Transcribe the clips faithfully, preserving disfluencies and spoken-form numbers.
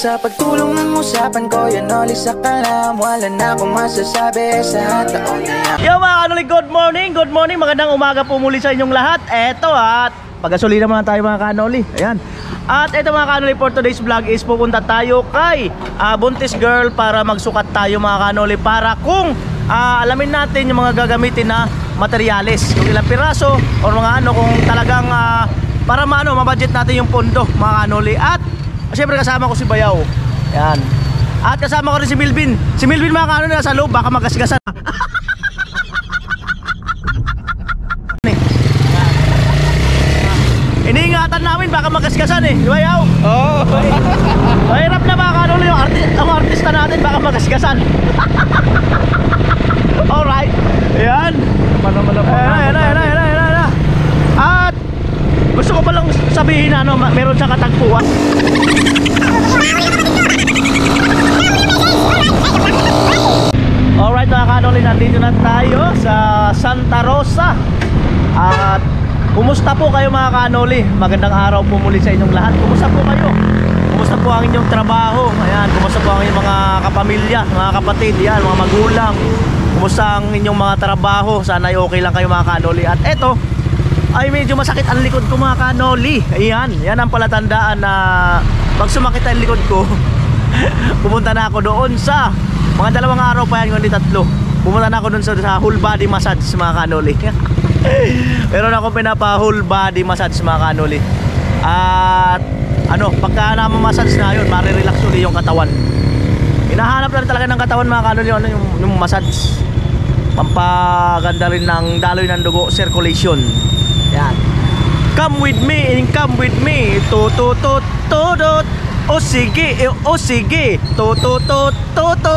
sa pagtulong ng usapan ko, yan oli sa kalam. Wala na akong masasabi sa taon na yan. Yo mga kanoli, good morning, good morning. Magandang umaga po muli sa inyong lahat. Eto at pagasolina muna tayo mga kanoli. Ayan. At eto mga kanoli, for today's vlog is pupunta tayo kay uh, Buntis Girl para magsukat tayo mga kanoli. Para kung uh, alamin natin yung mga gagamitin na materyales, yung ilang piraso o mga ano, kung talagang uh, para maano, mabudget natin yung pondo mga kanoli. At siyempre kasama ko si Bayaw. Yan. At kasama ko rin si Milvin. Si Milvin mga kanoli nasa loob, baka magasgasan. Iniingatan namin baka magasgasan eh. Di ba Yaw? Oo. Oh. Mahirap na mga kanoli yung arti ang artista natin, baka magasgasan. Alright. Ayan. Ayan, ayan, ayan, ayan, ayan. At gusto ko palang sabihin na ano, meron siyang katagpuan. Alright mga kanoli, nandito na tayo sa Santa Rosa. At kumusta po kayo mga kanoli? Magandang araw po muli sa inyong lahat. Kumusta po kayo? Kumusta po ang inyong trabaho? Ayan, kumusta po ang inyong mga kapamilya, mga kapatid, yan, mga magulang? Kumusta ang inyong mga trabaho? Sana ay okay lang kayo mga kanoli. At eto, ay medyo masakit ang likod ko mga kanoli. Ayan, yan ang palatandaan na pag sumakit ang likod ko, pupunta na ako doon sa mga dalawang araw pa yan, hindi tatlo. Pumunta na ako doon sa, sa whole body massage mga kanoli. Meron akong pinapa whole body massage mga kanoli. At ano, pagka namamassage na yun, marirelax ulit yung katawan. Hinahanap na rin talaga ng katawan mga kanoli ano, yung, yung massage. Pampaganda rin ng daloy ng dugo, circulation. Yan. Come with me and come with me. To to to to to. O sige, o sige. To to to to to.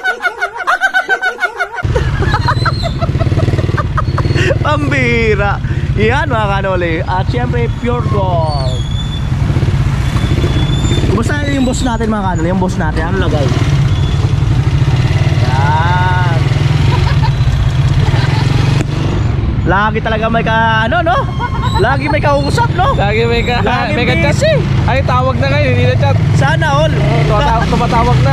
Pambira. Yan mga kanoli. At syempre pure gold. Kumusta yung boss natin mga kanoli? Yung boss natin, ano lagay? Yan. Lagi talaga may ka, ano no? Lagi may kausap no? Lagi may ka, Lagi may ka chat. busy. Ay, tawag na ngayon, hindi na chat. Sana all. Oh, tumatawag na.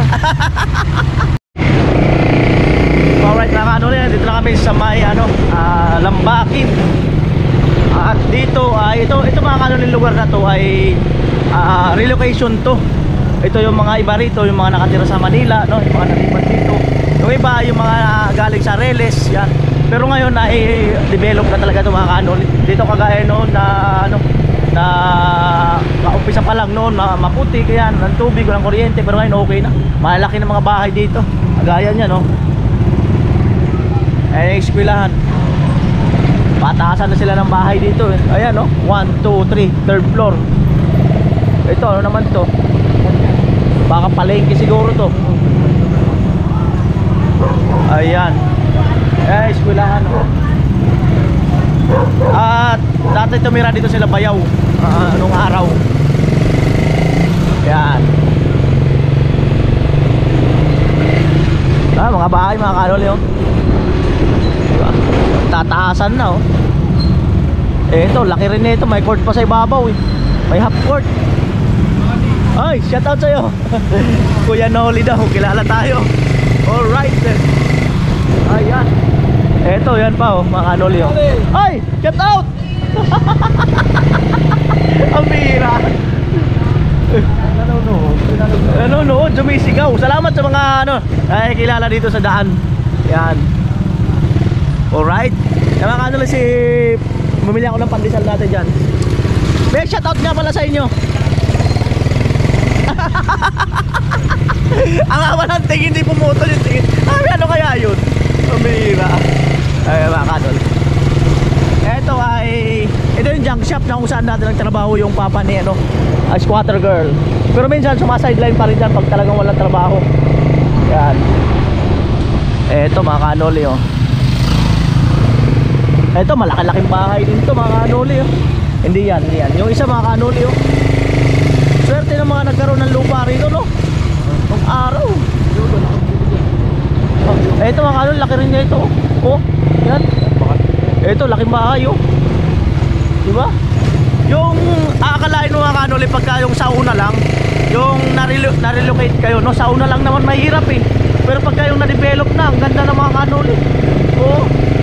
Alright mga kanoli, dito na kami sa may ano, uh, Lambakin. At dito ay uh, ito ito mga kanoli, lugar na to ay uh, relocation to. Ito yung mga iba rito, yung mga nakatira sa Manila, no? Yung mga nalipat dito. Yung iba yung mga galing sa Reles, yan. Pero ngayon ay develop na talaga ito mga kanoli. Dito kagaya noon na ano, na kaumpisa pa lang noon, maputi kaya ng tubig, walang kuryente, pero ngayon okay na. Malaki na mga bahay dito. Kagaya niya no. Ay eskwelahan. Pataasan na sila ng bahay dito eh. Ayan no, one, two, three, third floor. Ito ano naman to? Baka palengke siguro to. Ayan. Eh, eskwelahan oh. At dati tumira dito sila Bayaw uh, nung araw. Yan. Ah, mga bahay mga kanoli oh. Diba? Tataasan na oh. Eh ito, laki rin nito, may court pa sa ibabaw eh. May half court. Ay, shout out sa'yo. Kuya Noli daw, kilala tayo. Alright. Ayan. Eto, yan pa oh, mga kanoli oh. Ay, shout out! Ang bira. Nanonood, nanonood, sumisigaw. Salamat sa mga ano, ay kilala dito sa daan. Yan. Alright. Yan mga kanoli, si bumili ako ng pandesal natin dyan. May shout out nga pala sa inyo. Ang awa ng tingin, hindi pumutol yung tingin. Ay, ano kaya yun? Pamira. Ay mga kanol. Ito ay ito yung junk shop na kung saan natin nagtrabaho yung papa ni ano, uh, squatter girl. Pero minsan sumasideline pa rin dyan pag talagang walang trabaho. Yan. Ito mga kanol yun. Ito malaki-laking bahay din to mga kanol yun. Hindi yan, hindi yan. Yung isa mga kanol yun. Swerte ng mga nagkaroon ng lupa rito no. Nung araw. Ito mga kanol, laki rin niya ito. Oh, yan. Ito, laking bahay oh. Diba? Yung aakalain mo mga kanoli pagka yung sa una lang yung narelo- narelocate kayo, no? Sa una lang naman mahirap eh. Pero pag kayong na-develop na, ang ganda ng mga kanoli. Oo.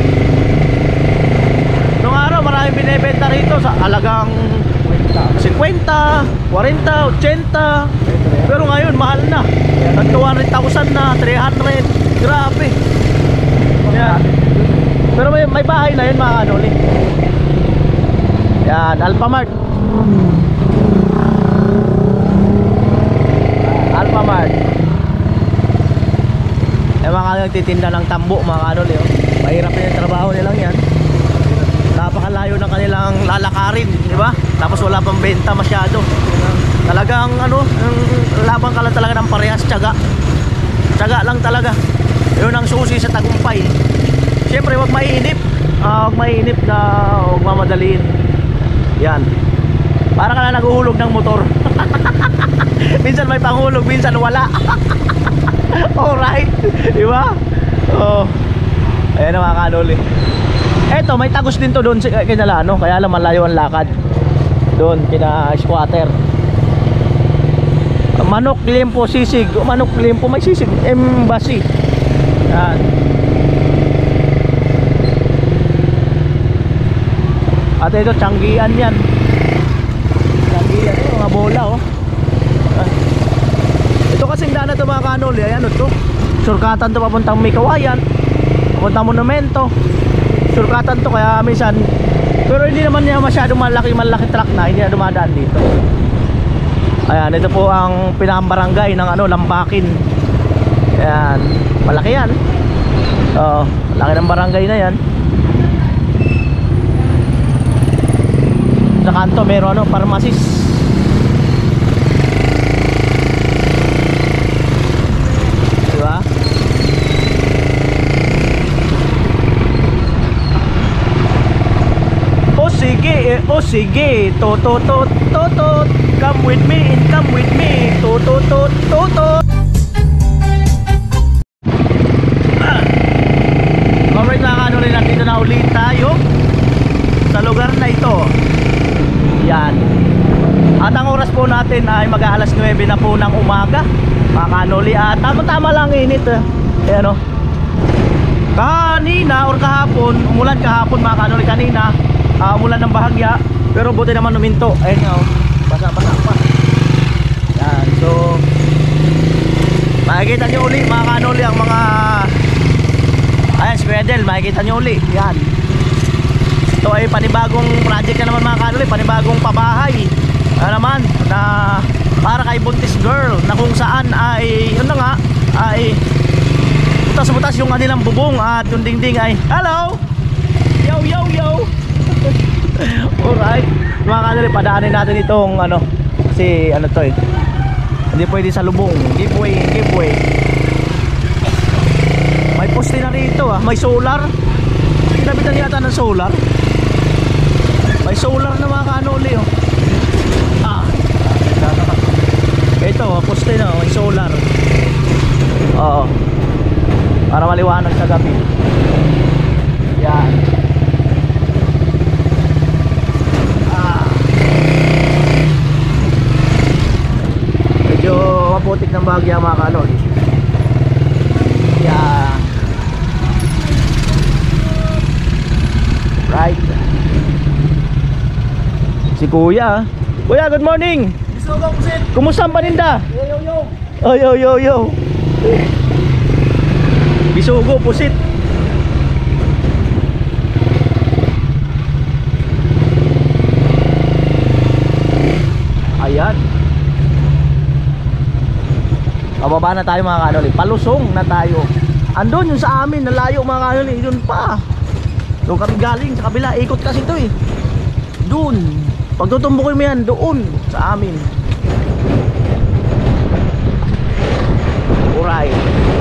Noong araw, maraming binibenta rito sa alagang fifty, forty, eighty. Pero ngayon, mahal na. Nag two hundred thousand na, three hundred. Grabe. Yan. Pero may, may bahay na yun mga kanoli. Yan, Alphamart. Alphamart. Eh mga nagtitinda ng tambo mga kanoli, oh. Mahirap din yung trabaho nilang yan. Napakalayo ng kanilang lalakarin, di ba? Tapos wala pang benta masyado. Talagang ano, laban ka lang talaga ng parehas, tiyaga. Tiyaga lang talaga. Yun ang susi sa tagumpay. Siyempre wag mainip, uh, wag mainip na wag mamadaliin. Yan. Para ka na naguhulog ng motor. Minsan may panghulog, minsan wala. Alright, di ba? Oh. Ayan ang mga kanoli. Eto, may tagos din to doon kina ano, kaya lang malayo ang lakad. Doon kina squatter. Manok Limpo sisig, Manok Limpo may sisig, embassy. Yan. At ito Tianggian yan. Tianggian ito, mga bola oh. Ito kasing daan na ito mga kanoli. Ayan ito, surkatan to papuntang Mikawayan, papuntang Monumento. Surkatan to kaya minsan. Pero hindi naman niya masyadong malaki malaki truck na, hindi na dumadaan dito. Ayan, ito po ang pinakabarangay ng ano, Lambakin. Ayan, malaki yan. Oo, laki ng barangay na yan. Sa kanto meron ano, pharmacist. Diba? O sige, eh, o sige, to to to to to, come with me, come with me, to to to to to. Ah. Alright mga kanoli, nandito na ulit tayo sa lugar na ito. Yan. At ang oras po natin ay mag-aalas nuwebe na po ng umaga mga kanoli. At tama-tama lang init eh. Ayan o. Kanina or kahapon, umulan kahapon mga kanoli kanina. Uh, umulan ng bahagya, pero buti naman uminto. Ayun nga oh, basa-basa pa. Yan, so makikita nyo uli mga kanoli ang mga ayan, squadel, makikita nyo uli. Yan. Ito ay panibagong project na naman mga kanoli, panibagong pabahay na naman na para kay buntis girl na kung saan ay, yun na nga, ay butas-butas yung kanilang bubong at yung dingding ay, hello! Yo, yo, yo! Alright, mga kanoli, padaanin natin itong ano, kasi ano to eh, hindi pwede sa lubong, giveaway, giveaway. May poste na rito ah, may solar. Kinabitan yata ng solar. May solar na mga kanoli oh. Ah, ito, poste na, may solar. Oo, para maliwanag sa gabi. Yan. Medyo maputik ng bahagya mga kanoli. Yeah. Right. Si Kuya. Kuya, good morning. Kumusta ang paninda? Yo yo yo. Oh yo yo yo. Bisugo pusit. Ayan. Pababa na tayo mga kanoli. Palusong na tayo. Andun yung sa amin, nalayo mga kanoli. Yun pa. Doon kami galing sa kabila. Ikot kasi ito eh. Doon. Pag tutumbukin mo yan, doon sa amin. Alright.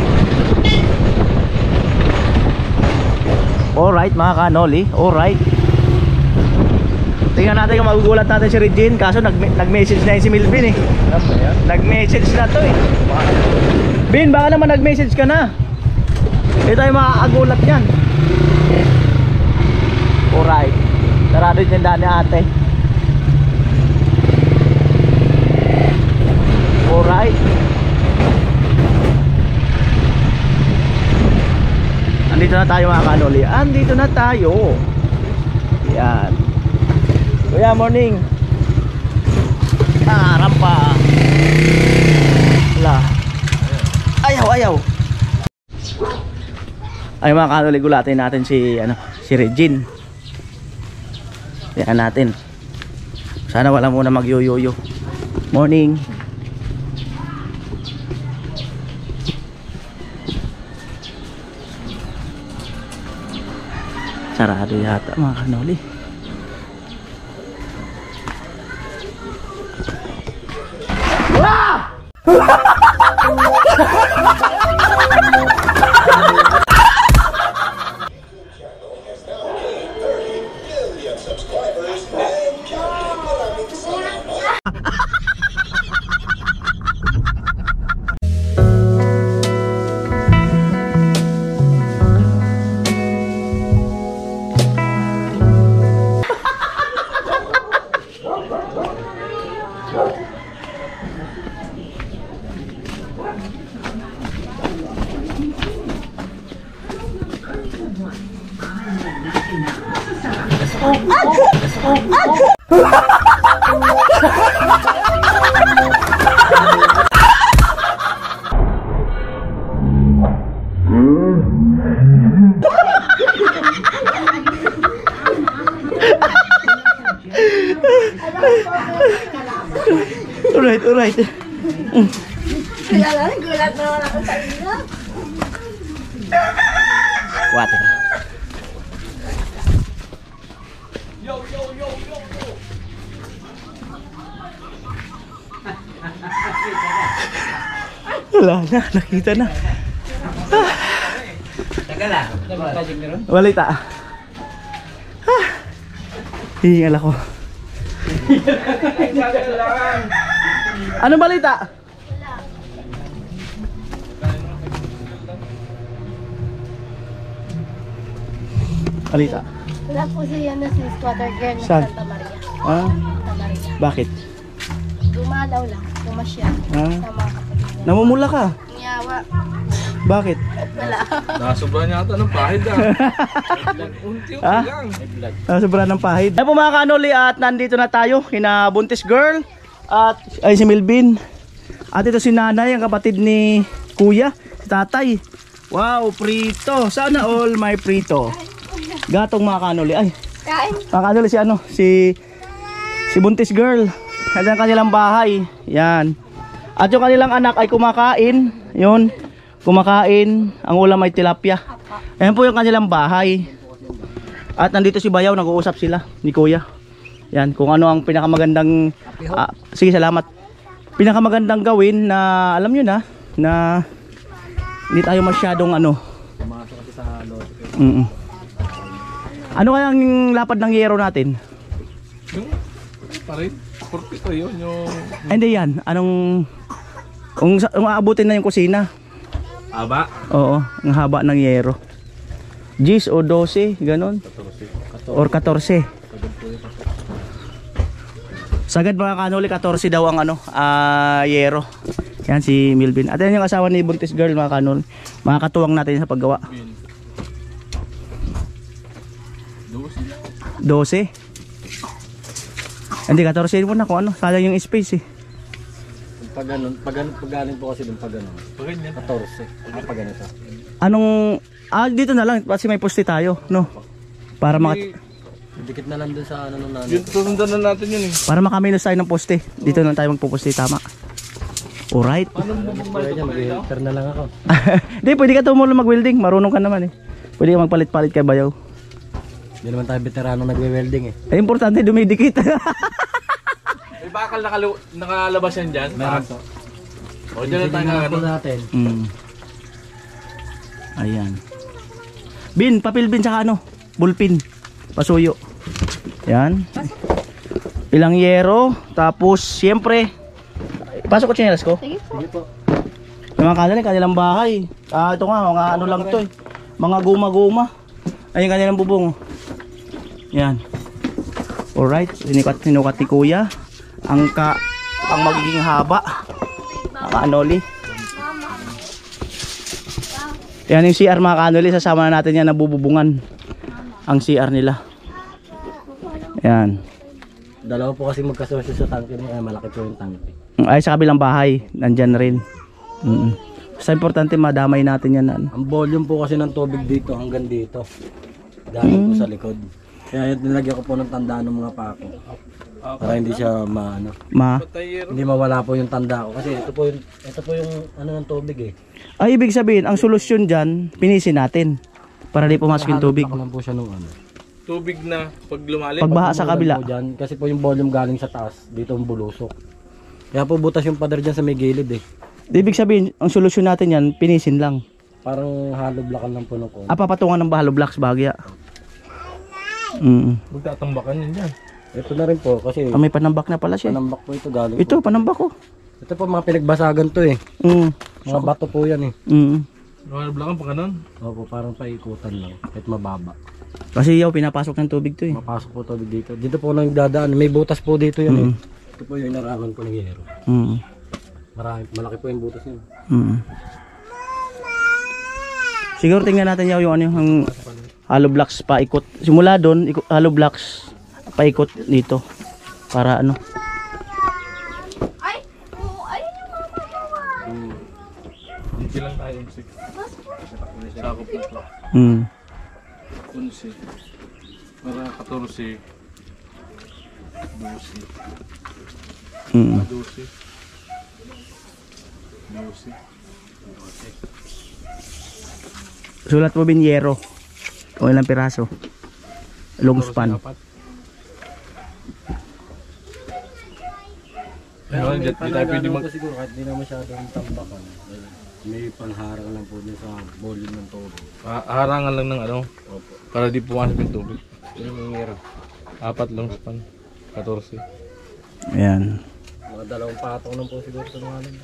Alright mga kanoli. Alright. Tingnan natin kung magugulat natin si Regine. Kaso nag-message na yun si Milvin eh. Nag-message na to eh. Bin, baka naman nag-message ka na. Ito ay makakagulat yan. Alright. Narado yung tindahan ni ate. Alright. Andito na tayo mga kanoli. Andito na tayo. Yan. Kuya, morning. Ah, rampa. Wala. Ayaw, ayaw. Ay mga kanoli, gulatin natin si ano, si Regine. Yan natin. Sana wala muna magyoyoyo. Morning. Sarado yata mga kanoli. Alright, alright. Kaya lang, gulat naman ako sa inyo. Water. Wala na, nakita na. Tagala. Balita. Ah. Hihingal ako. Ano balita? Balita. Wala po siya na si squatter girl na Saan? Santa Maria. Ah, Santa Maria. bakit? Dumalaw lang, pumasya Ah. sa mga kapatid niya. Namumula ka. Ngiyawa, Bakit? wala. Nakasobra niya ata ng pahid ah. Unti-unti Ah? lang. Ah, sobra ng pahid. Ayan po mga kanoli, at nandito na tayo kina Buntis Girl at ay si Melvin. At ito si Nanay, ang kapatid ni Kuya, si Tatay. Wow, prito. Sana all my prito. Gatong mga kanoli. Ay, Kain. mga kanoli si ano, si si Buntis Girl. At ang kanilang bahay. Yan. At yung kanilang anak ay kumakain. Yun. Kumakain. Ang ulam ay tilapia. Ayan po yung kanilang bahay. At nandito si Bayaw, nag-uusap sila ni Kuya. Yan, kung ano ang pinakamagandang ah, sige, salamat. Pinakamagandang gawin na alam nyo na na hindi tayo masyadong ano. Mm -mm. Ano kaya ang lapad ng yero natin? Yung parin, portito yun yung... Ay, hindi yan. Anong kung, kung aabutin na yung kusina. Aba? Oo, ang haba ng yero. Gis o dose, ganon. Or fourteen. Sagad mga kanoli, fourteen daw ang ano, ah, yero. Yan si Melvin. At yan yung asawa ni Buntis Girl mga kanoli. Makakatuwang natin sa paggawa. twelve. Hindi, fourteen mo na kung ano. Sayang yung space eh. Pag ganun, pag ganun, pag galing po kasi dun pag ganun. Pag ganyan. fourteen. Ah, pag ganito. Anong, ah dito na lang kasi may poste tayo, no? Para maka, Dikit na lang dun sa ano nung nanay. Yun, susundan na natin yun eh. para makaminos tayo ng poste. Dito na tayo magpuposte, tama. Alright. Paano mo Kaya dyan, mag-helper na lang ako. Hindi, pwede ka tumulong mag-welding. Marunong ka naman eh. Pwede ka magpalit-palit kay Bayaw. Hindi naman tayo veterano nagwe-welding eh. Ay, importante dumidikit. May bakal nakalu- nakalabas yan dyan. Meron Taas. po. O dyan lang tayo Tingnan po nakano. natin. mm. Ayan. Bin, papel bin tsaka ano? Bulpin. Pasuyo. Yan. Ilang yero. Tapos, siyempre, pasok ko chinelas ko. Sige po. Sige po. Yung mga kanila, kanilang bahay. Ah, ito nga, mga ano lang to eh. Mga guma-guma. Ayun kanilang bubong. Yan. Alright, sinukat, sinukat ni Kuya. Ang ka, ang magiging haba. Kaanoli. Yan yung C R mga kaanoli, sasama na natin yan na bububungan ang C R nila. Yan. Dalawa po kasi magkasosyo sa tangke niya, malaki po yung tangke. Ay sa kabilang bahay, nandyan rin. Mm. Basta importante madamay natin yan. Ano. Ang volume po kasi ng tubig dito hanggang dito. Galing po sa likod. Kaya yun, nilagyan ko po ng tandaan ng mga pako. Para hindi siya maano. Ma. Hindi mawala po yung tanda ko. Kasi ito po yung, ito po yung ano ng tubig eh. Ay ibig sabihin, ang solusyon dyan, pinisin natin. Para di pumasok yung tubig. Ako lang po siya nung ano. Tubig na pag lumalim. Pagbaha sa kabila. Po dyan, kasi po yung volume galing sa taas, dito ang bulusok. Kaya po butas yung pader dyan sa may gilid eh. Ibig sabihin, ang solusyon natin yan, pinisin lang. Parang hollow blockan lang po ng konti. Ah, papatungan ng bahalo blocks bahagya. Mm. Magtatambakan yun dyan. Ito na rin po kasi Ah, may panambak na pala siya. panambak po ito galing Ito, po. panambak ko. Ito po mga pinagbasagan to eh. Mm. Mga bato po yan eh. Mm. Nalablakan pa ganun. Opo, parang paikutan lang. Kahit mababa. Kasi yaw, pinapasok ng tubig to eh. Mapasok po tubig dito. Dito po nang dadaan. May butas po dito yun Mm. eh. Ito po yung inarangan ko ng yero. Mm. Marami, malaki po yung butas yun. Mm. Siguro tingnan natin yaw yung ano yung hollow blocks paikot. Simula doon, ikot, hollow blocks paikot dito. Para ano. Ay! Oo, ayun yung mga magawa. Hindi lang tayo unsik. Sakop na ito. Mm. Unsik. Para katorse. Dosi. Mm. Dosi. Dosi. Sulat mo binyero. O ilang piraso. Long span. Ayun, di tayo pwede mag... Siguro kahit di na masyadong tambakan. May pangharang lang po dyan sa volume ng tubig. Ah, harangan lang ng ano. Para di pumasok yung tubig. Yung yero. Apat lang span. katorse. Ayan. Mga dalawang patong lang po siguro sa mga alam.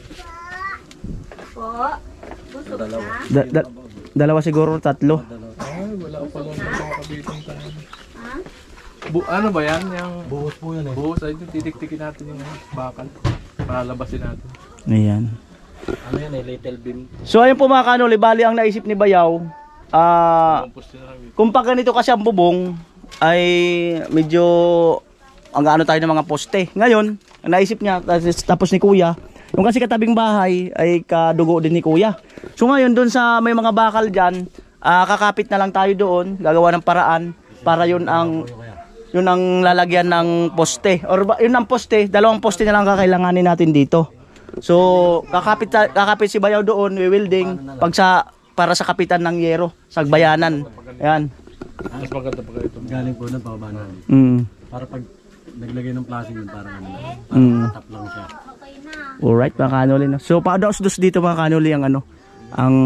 Po. Busog na. Da, da, dalawa siguro, tatlo. Ay, wala pa lang nakakabitin tayo. Ha? Bu ano ba yan? Yung Buhos po yan eh. buhos ay titik-tikin natin yung bakal. Palalabasin natin. Ayan. Ano yan eh, little beam. So ayun po mga kanoli, bali ang naisip ni Bayaw. Ah... Compost na lang. Kung pag ganito kasi ang bubong ay medyo ang gaano tayo ng mga poste. Ngayon, ang naisip niya tapos ni Kuya, yung kasi katabing bahay ay kadugo din ni Kuya. So ngayon doon sa may mga bakal diyan, uh, kakapit na lang tayo doon, gagawa ng paraan para yun ang yun ang lalagyan ng poste. Or yun ang poste, dalawang poste na lang kakailanganin natin dito. So kakapit kakapit si Bayaw doon, we-welding pag sa para sa kapitan ng yero, sa bayanan. Ayan. Mas maganda pa kayo ito. Galing po ng pababa namin. Mm. Para pag naglagay ng plastic yun, parang ano lang. Mm. Tap lang siya. Alright mga kanoli. No? So paadaos-dos dito mga kanoli ang ano, ang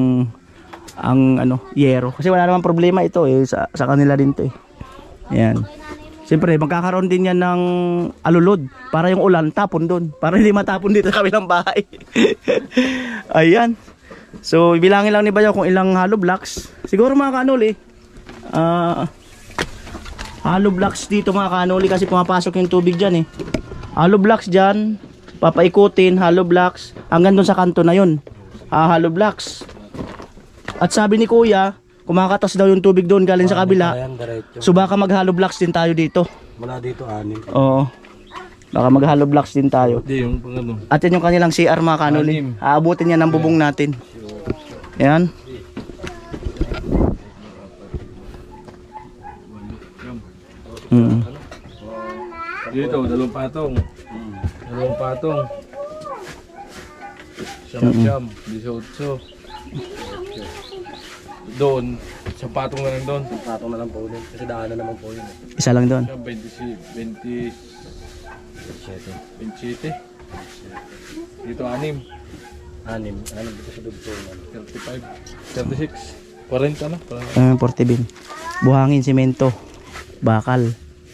ang ano, yero. Kasi wala namang problema ito eh sa, sa kanila din to eh. Ayan. Siyempre magkakaroon din yan ng alulod para yung ulan tapon doon. Para hindi matapon dito sa kabilang bahay. Ayan. So bilangin lang ni Bayaw kung ilang hollow blocks. Siguro mga kanoli, ah uh, hollow blocks dito mga kanoli kasi pumapasok yung tubig dyan eh. Hollow blocks dyan, papaikutin, hollow blocks, hanggang dun sa kanto na yun. Ah, hollow blocks. At sabi ni Kuya, kumakatas daw yung tubig doon galing sa kabila. Ayan, diretso. So baka mag hollow blocks din tayo dito. Mula dito, anim. Oo. Baka mag hollow blocks din tayo. Hindi, yung pang ano. At yan yung kanilang C R mga kanoli. Anim. Aabutin yan ng bubong natin. Yan. Mm. Dito, dalawang patong. Dalawang patong. Siyam, siyam, disotso. Doon, sa patong na lang doon. Patong na lang po ulit. Kasi daanan naman po yun. eh. Isa lang doon. Siyam, twenty, twenty, twenty-seven. Dito, anim. Anim. Anim dito sa dugtungan. thirty-five, thirty-six, forty na. Uh, forty bin. Buhangin, simento, bakal.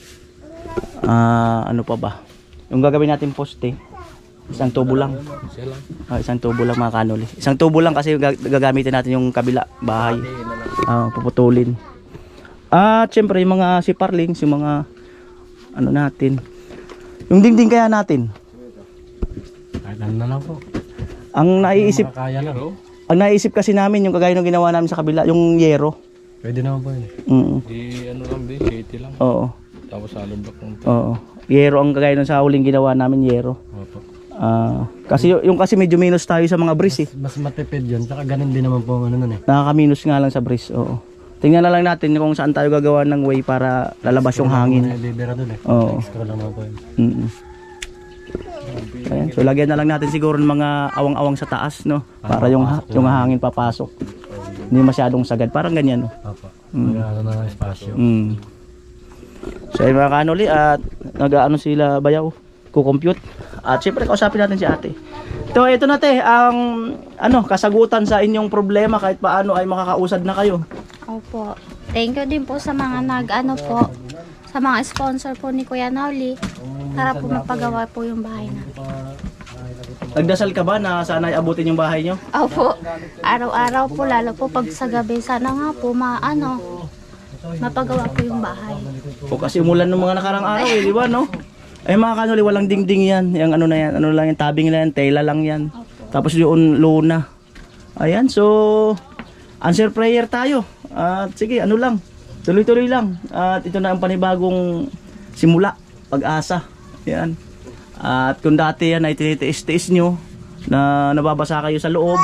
Ah, ano pa ba? Yung gagawin natin poste, isang tubo lang. Isa lang. Ah, isang tubo lang mga kanoli. Isang tubo lang kasi gag- gagamitin natin yung kabila bahay. Ah, puputulin. At syempre yung mga siparlings, yung mga ano natin. Yung dingding kaya natin. Kahit ano na lang po. Ang naiisip, Kaya na. Pero, ang naiisip kasi namin yung kagaya ng ginawa namin sa kabila, yung yero. Pwede naman po yun. Mm. di ano lang din, eighty lang. Oo. Tapos halong block ng Oo. Yero ang kagaya ng sa huling ginawa namin, yero. Opo. Ah, kasi y- yung kasi medyo minus tayo sa mga bris eh. Mas matipid yun. Saka ganun din naman po ang ano nun eh. Nakaka-minus nga lang sa bris, oo. Tingnan na lang natin kung saan tayo gagawa ng way para lalabas yung hangin. Libera dun eh. Oo. Extra lang naman po yun. Mm. Ayan, so lagyan na lang natin siguro ng mga awang-awang sa taas, no? Para yung ha- yung hangin papasok. Hindi masyadong sagad, parang ganyan, no? Opo. Mm. Ano na ng espasyo. Mm. So ayun mga kanoli, at nag-ano sila bayaw, kukompute. At syempre kausapin natin si ate. Ito, ito na te, ang ano, kasagutan sa inyong problema kahit paano ay makakausad na kayo. Opo. Thank you din po sa mga nag-ano po, sa mga sponsor po ni Kuya Noli para po mapagawa po yung bahay natin. Nagdasal ka ba na sana ay abutin yung bahay nyo? Opo. Araw-araw po, lalo po pag sa gabi, sana nga po maano, mapagawa po yung bahay. O kasi umulan ng mga nakarang araw eh, di ba no? Ay mga kanoli, walang dingding yan. Yung ano na yan, ano lang yan, tabing lang yan, tela lang yan. Tapos yung luna. Ayan, so answer prayer tayo. At sige, ano lang, tuloy-tuloy lang. At ito na ang panibagong simula, pag-asa. Ayan. At kung dati yan ay tinitiis-tiis nyo na nababasa kayo sa loob,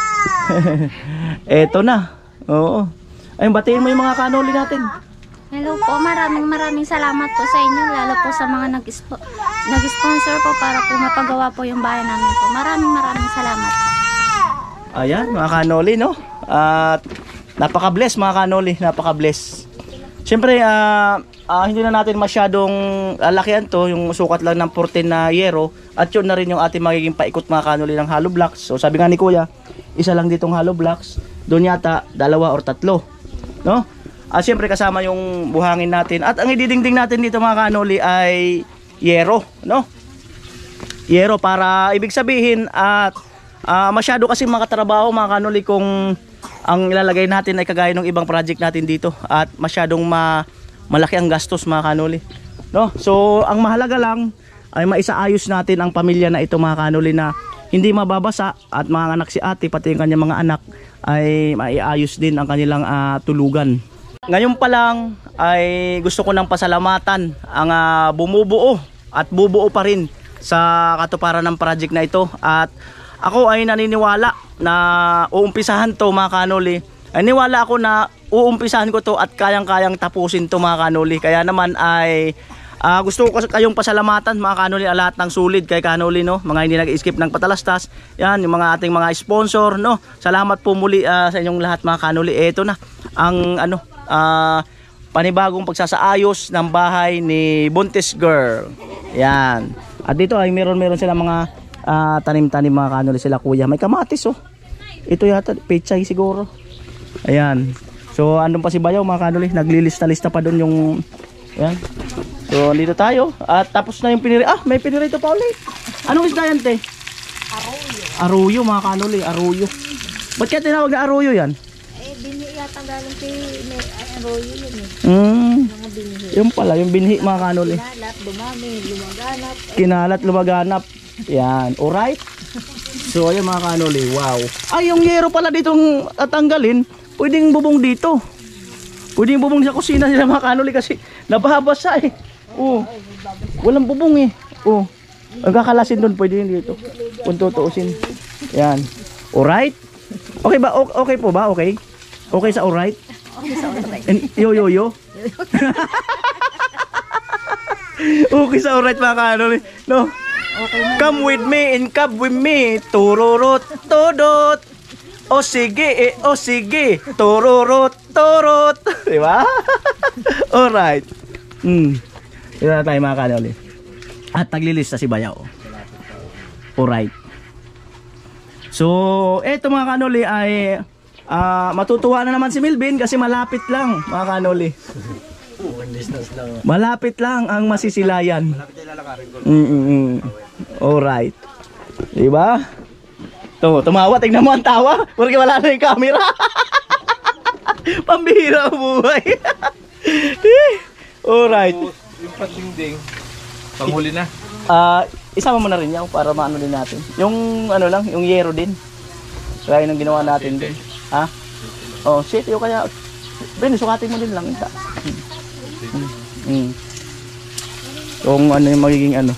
eto na. Oo. Ayun, batiin mo yung mga kanoli natin. Hello po, maraming maraming salamat po sa inyo, lalo po sa mga nag-spo- nag-sponsor po para po mapagawa po yung bahay namin po. Maraming maraming salamat po. Ayan, mga kanoli, no? At napaka-bless mga kanoli, napaka-bless. Siyempre, ah, ah, hindi na natin masyadong lalakihan to, yung sukat lang ng fourteen na yero. At yun na rin yung ating magiging paikot mga kanoli ng hollow blocks. So sabi nga ni Kuya, isa lang ditong hollow blocks. Doon yata, dalawa or tatlo. No? At siyempre kasama yung buhangin natin. At ang ididingding natin dito mga kanoli ay yero. No? Yero para ibig sabihin at uh, masyado kasi makatrabaho mga kanoli kung ang ilalagay natin ay kagaya ng ibang project natin dito at masyadong ma malaki ang gastos mga kanoli, no? So ang mahalaga lang ay maisaayos natin ang pamilya na ito mga kanoli na hindi mababasa at mga anak si ate pati yung kanyang mga anak ay maiayos din ang kanilang uh, tulugan. Ngayon pa lang ay gusto ko nang pasalamatan ang uh, bumubuo at bubuo pa rin sa katuparan ng project na ito at ako ay naniniwala na uumpisahan to mga kanoli. Ay niwala ako na uumpisahan ko to at kayang-kayang tapusin to mga kanoli. Kaya naman ay uh, gusto ko kayong pasalamatan mga kanoli at lahat ng sulid kay kanoli, no? Mga hindi nag-skip ng patalastas. Yan, yung mga ating mga sponsor, no? Salamat po muli uh, sa inyong lahat mga kanoli. Ito na ang ano, uh, panibagong pagsasaayos ng bahay ni Buntis Girl. Yan. At dito ay meron-meron sila mga Uh, tanim-tanim mga kanoli sila kuya. May kamatis oh. Ito yata pechay siguro. Ayan. So andun pa si Bayaw mga kanoli. Naglilista-lista pa doon yung ayan. So dito tayo. At tapos na yung piniri. Ah, may pinirito pa ulit. Anong isda yan te? Arroyo. Arroyo mga kanoli. Arroyo. Ba't kaya tinawag na arroyo yan? Eh, binhi yata galing kay Arroyo yun eh. Mm. Mga binhi. Yung pala, yung binhi mga kanoli. Kinalat, dumami, lumaganap. Kinalat, lumaganap. Yan, alright. So ayun mga kanoli, wow. Ay, yung yero pala ditong tatanggalin, pwedeng bubong dito. Pwedeng bubong sa kusina nila mga kanoli kasi nababasa eh. Oh. Walang bubong eh. Oh. Ang kakalasin doon, pwede yun dito. Kung tutuusin. Yan. Alright? Okay ba? O okay po ba? Okay? Okay sa alright? Okay sa alright. And, yo yo yo. Okay sa alright mga kanoli. No? Okay, come with me and come with me. Tururut, tudot. O sige, eh, o sige. Tururut, turut. Diba? Alright. Hmm. Ito na tayo mga kanoli. At naglilista si Bayaw. Alright. So, eto mga kanoli ay uh, matutuwa na naman si Milvin kasi malapit lang mga kanoli. Malapit lang ang masisilayan. Mm -mm. Alright. Diba? Ito, tumawa. Tingnan mo ang tawa. Porque wala na yung camera. Pambihira ang buhay. Alright. Yung patingding, panghuli na. Uh, isama mo na rin yan para maano din natin. Yung ano lang, yung yero din. Kaya nang ginawa natin din. Ha? Oh, shit, yung kaya Ben, sukatin mo din lang ita. Hmm. Hmm. Kung ano yung magiging ano.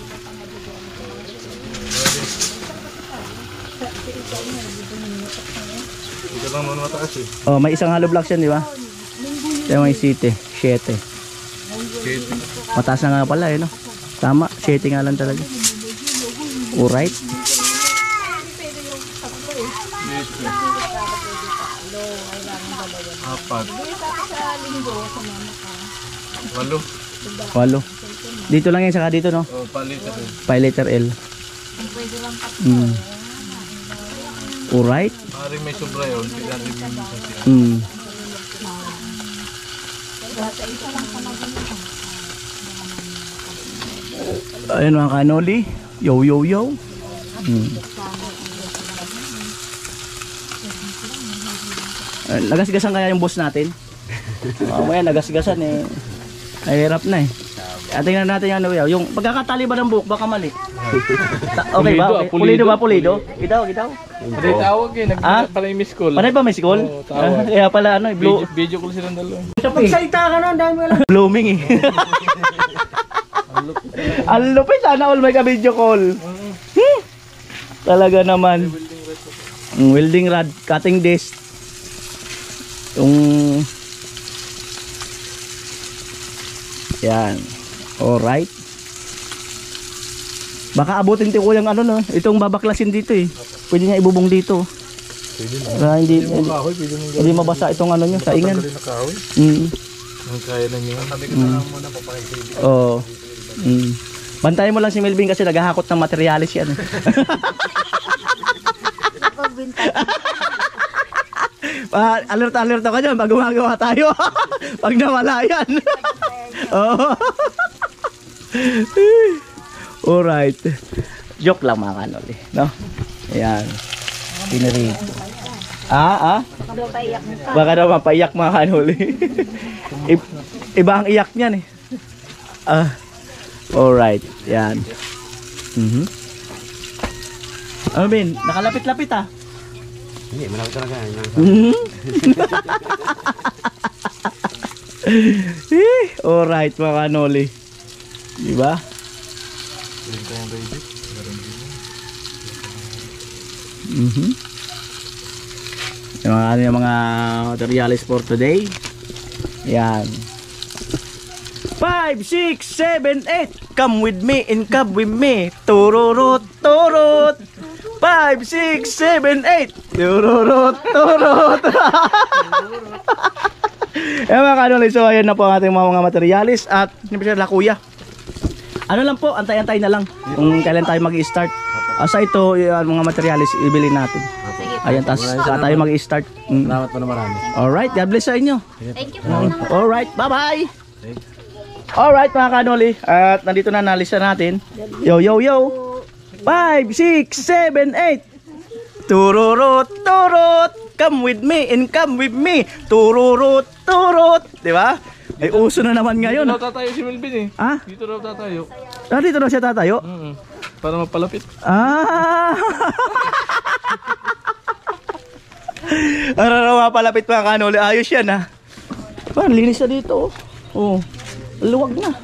Ito lang muna mataas eh. Oh, may isang hollow blocks yan, di ba? Ito may site, siete. Mataas na nga pala eh, no? Tama, siete nga lang talaga. Alright. Apat. Walo. Walo. Dito lang yan, saka dito, no? O, palita rin. Pi letter L. Mm. Alright. Maaaring may sobra yun. Kaya rin yung sasya. Mm. Ayun mga kanoli. Yo, yo, yo. Mm. Uh, nagasgasan kaya yung boss natin? Mamaya nagasgasan eh. Nahirap na eh. At tingnan natin yung ano, yung pagkakatali ba ng buhok baka mali. Ta- okay ba? Okay. Pulido ba pulido? Gitaw, gitaw. Hindi tawag eh. Nag Ah? pala yung miss call. Panay ba may school? Oo, tawag. Kaya pala ano, eh, blue, Video, video call silang dalawa. Pagsalita ka na, dahil mo lang. blooming eh. Ang lupit, sana all may ka-video call. Hmm. Talaga naman. Ang welding rod, cutting disc. Yung yan. Alright. Baka abutin ko yung ano no, itong babaklasin dito eh. Pwede niya ibubong dito. Pwede na. Para hindi Hindi mo kahoy, pwede nang hindi mabasa itong ano niyo, saingan. Tatanggalin na kahoy. Mm. Ang kaya na niyo. Sabi ko na lang muna papakita. Oo. Mm. Bantayan mo lang si Melvin kasi naghahakot ng materialis yan. Eh. Ah, alert alert ka dyan pag gumagawa tayo. Pag nawala yan. Oo. Alright. Joke lang mga kanoli, no? Ayan. Pinarito. Ah, ah? Baka daw mapaiyak mga kanoli. Iba ang iyak niyan eh. Ah. Alright. Yan. Mhm. Ano Ben? Nakalapit-lapit ah. Hindi, malaki talaga. Mhm. Eh, alright mga kanoli. Diba? Mhm. Yung ano yung mga materials for today. Yan. five, six, seven, eight. Come with me and come with me. Tururut, turut. five, six, seven, eight. Tururut, turut. Eh mga kanoli, so ayan na po ang ating mga, mga materialis. At siyempre la kuya, ano lang po, antay-antay na lang kung kailan tayo mag-i-start. Asa ito yung mga materialis ibili natin. Ayan, tapos saan tayo mag-i-start. Mm. Salamat po na marami. Alright, God bless sa inyo. Thank you po. Alright, bye-bye. Alright mga kanoli, at nandito na nalista natin. Yo, yo, yo. five, six, seven, eight. Tururut, turut. Come with me and come with me. Tururut, turut. Diba? Ay uso na naman ngayon. Dito raw tatayo si Melvin eh. Ah? Dito raw tatayo. Ah, dito na siya tatayo? Mm. Para mapalapit. Ah! Ano na mapalapit mga kanoli. Ayos yan ha. Parang linis na dito. Oh. Luwag na.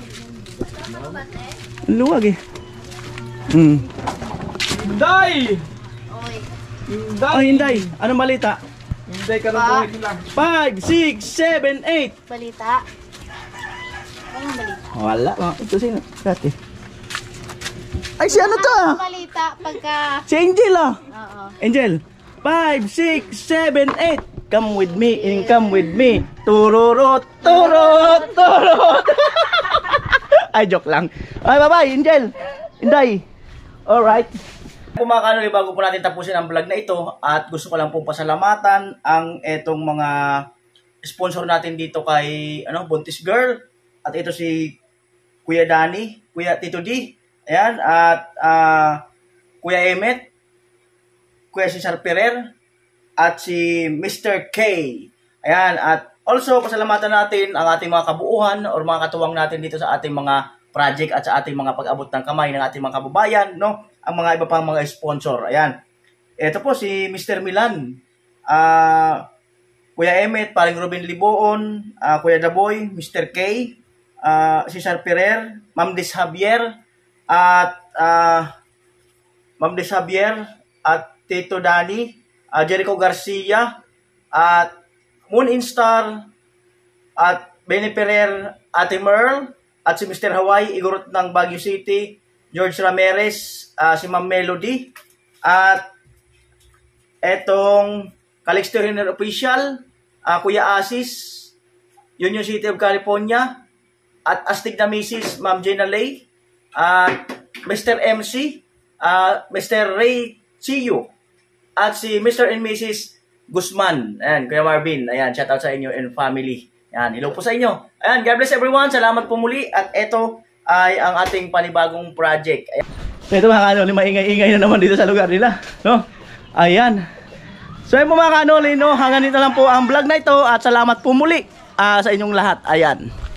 Luwag eh. Hmm. Hinday! Oh, Hinday. Anong balita? Hinday ka na lang. five, six, seven, eight. Balita. Anong balita? Wala. Oh, ito sino? Dati. Ay, si ano to ah? Balita pagka... Si Angel ah. Oo. Angel. five, six, seven, eight. Come with me and come with me. Tururut, turut, turut. Ay, joke lang. Ay, bye-bye, Angel. Inday. Alright. Kung mga kanoli, bago po natin tapusin ang vlog na ito, at gusto ko lang pong pasalamatan ang etong mga sponsor natin dito kay ano, Buntis Girl. At ito si Kuya Danny, Kuya Tito D. Ayan, at uh, Kuya Emet, Kuya Cesar Ferrer, at si Mister K. Ayan, at also pasalamatan natin ang ating mga kabuuhan or mga katuwang natin dito sa ating mga project at sa ating mga pag-abot ng kamay ng ating mga kababayan, no? Ang mga iba pang mga sponsor. Ayan. Ito po si Mister Milan, ah, Kuya Emmet, paring Ruben Liboon, ah, Kuya Daboy, Mister K, ah, Cesar Ferrer, Ma'am Des Javier, at ah, Ma'am Des Javier, at Tito Dani, uh, Jericho Garcia, at Moon Instar, at Benny Ferrer, Ate Merle, at si Mister Hawaii, Igorot ng Baguio City, George Ramirez, uh, si Ma'am Melody, at etong Calixto Henry Official, uh, Kuya Asis, Union City of California, at Astig na Missus Ma'am Gina Lay, at Mister M C, uh, Mister Ray Chiyo, at si Mister and Missus Guzman. Ayan, Kuya Marvin. Ayan, shout out sa inyo and family. Ayan, hello po sa inyo. Ayan, God bless everyone. Salamat po muli. At ito ay ang ating panibagong project. Ayan. So ito mga kanoli, maingay-ingay na naman dito sa lugar nila. No? Ayan. So ayun po mga kanoli, no? Hanggang dito lang po ang vlog na ito. At salamat po muli uh, sa inyong lahat. Ayan.